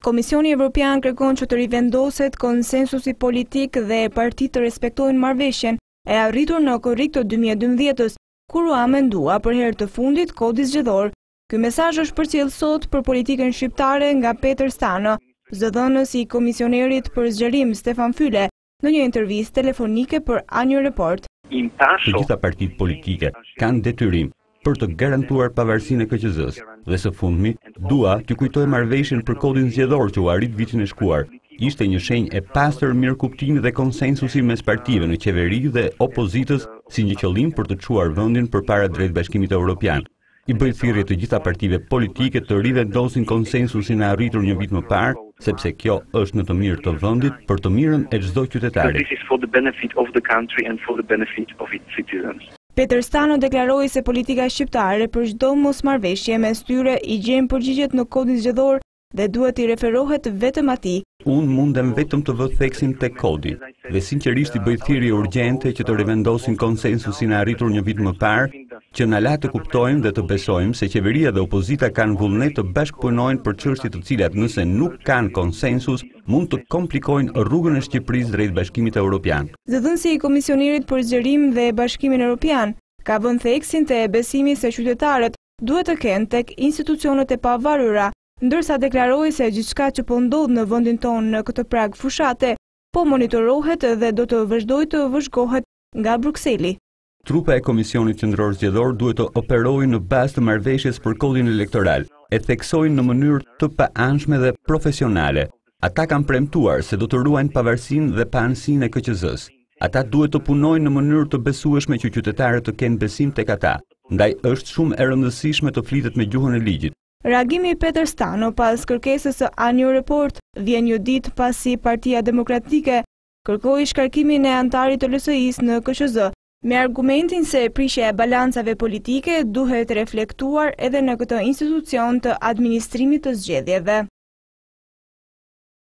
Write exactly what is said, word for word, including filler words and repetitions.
Komisioni Europian kërkon që të rivendoset konsensusi politik dhe partitë të respektojnë marrëveshjen e arritur në korrik të dy mijë e dymbëdhjetës, kur u amendua për herë të fundit Kodi Zgjedhor. Ky mesazh është përcjell sot për politikën shqiptare nga Kodin Stano, zëdhënësi i Komisionerit për Zgjerimin Stefan Fyle, në një intervistë telefonike për A një Report. Të gjitha partitë politike kanë detyrim për të garantuar pavarësinë e K Q Z-së dhe së fundmi dua t'ju kujtoj marrëveshjen për Kodin Zgjedhor që u arrit vitin e shkuar. Ishte një shenjë e pastër mirëkuptimi dhe konsensusi mes partive në qeveri dhe opozitës si një qëllim për të çuar vendin përpara drejt Bashkimit Europian. I bëj thirrje të gjitha partive politike të rivendosin konsensusin e arritur një vit më parë, sepse kjo është në të mirë të vendit për të mirën e çdo qytetari. Kodin Stano deklaroi se politika shqiptare për çdo mosmarrëveshje mes tyre i gjen përgjigjet në Kodin Zgjedhor dhe duhet i referohet vetëm atij. Unë mundem vetëm të vë theksin tek Kodi dhe sinqerisht i bëj thirrje urgjente që të rivendosin konsensusin e arritur një vit më parë, që na la të kuptojmë dhe të besojmë se qeveria dhe opozita kanë vullnet të bashkëpunojnë për çështje të cilat nëse nuk kanë konsensus, mund të komplikojnë rrugën e Shqipërisë drejt Bashkimit Europian. Zëdhënësi i Komisionerit për Zgjerimin dhe Bashkimin Europian ka vënë theksin te besimi se qytetarët duhet të kenë tek institucionet e pavarura, ndërsa deklaroi se gjithçka që po ndodh në vendin tonë në këtë prag fushate, po monitorohet dhe do të vazhdojë të vëzhgohet nga Brukseli. Trupa e Komisionit Qendror Zgjedhor duhet të operojë në bazë të marrëveshjes për kodin elektoral, e theksojnë në mënyrë të paanshme dhe profesionale. Ata kanë premtuar se do të ruajnë pavarësinë dhe paanësinë e K Q Z-së. Ata duhet të punojnë në mënyrë të besueshme që qytetarët të kenë besim tek ata. Ndaj është shumë e rëndësishme të flitet me gjuhën e ligjit. Reagimi i Kodin Stano pas kërkesës së A një Report vjen një ditë pasi Partia Demokratike kërkoi shkarkimin e anëtarit të L S I-së në K Q Z, me argumentin se prishja e balancave politike duhet reflektuar edhe në këtë institucion të administrimit të zgjedhjeve.